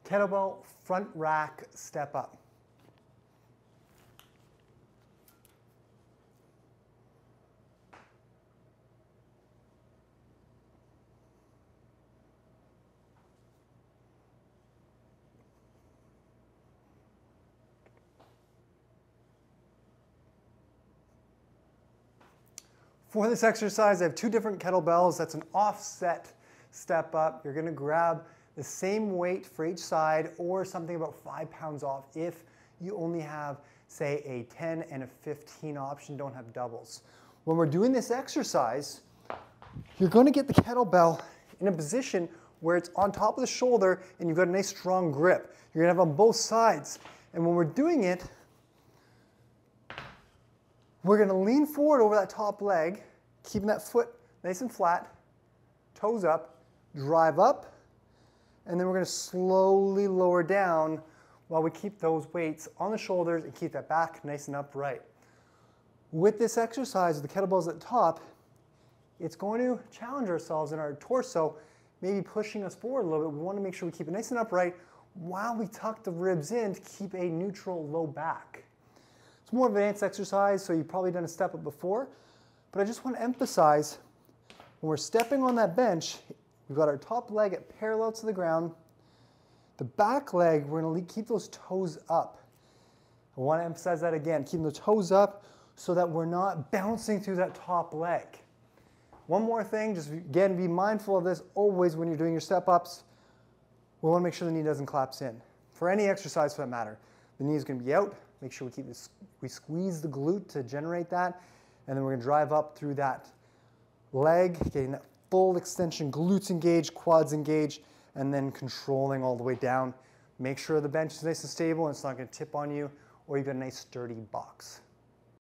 Kettlebell front rack step up. For this exercise, I have two different kettlebells. That's an offset step up. You're going to grab the same weight for each side or something about 5 pounds off if you only have, say, a 10 and a 15 option, don't have doubles. When we're doing this exercise, you're going to get the kettlebell in a position where it's on top of the shoulder and you've got a nice strong grip. You're going to have on both sides. And when we're doing it, we're going to lean forward over that top leg, keeping that foot nice and flat, toes up, drive up, and then we're going to slowly lower down while we keep those weights on the shoulders and keep that back nice and upright. With this exercise, the kettlebells at the top, it's going to challenge ourselves in our torso, maybe pushing us forward a little bit. We want to make sure we keep it nice and upright while we tuck the ribs in to keep a neutral low back. It's more of an advanced exercise, so you've probably done a step up before, but I just want to emphasize when we're stepping on that bench, we've got our top leg at parallel to the ground. The back leg, we're going to keep those toes up. I want to emphasize that again, keeping the toes up so that we're not bouncing through that top leg. One more thing, just again, be mindful of this always when you're doing your step ups. We want to make sure the knee doesn't collapse in. For any exercise for that matter, the knee is going to be out. Make sure we squeeze the glute to generate that, and then we're going to drive up through that leg, getting that full extension, glutes engaged, quads engaged, and then controlling all the way down. Make sure the bench is nice and stable and it's not going to tip on you, or you've got a nice sturdy box.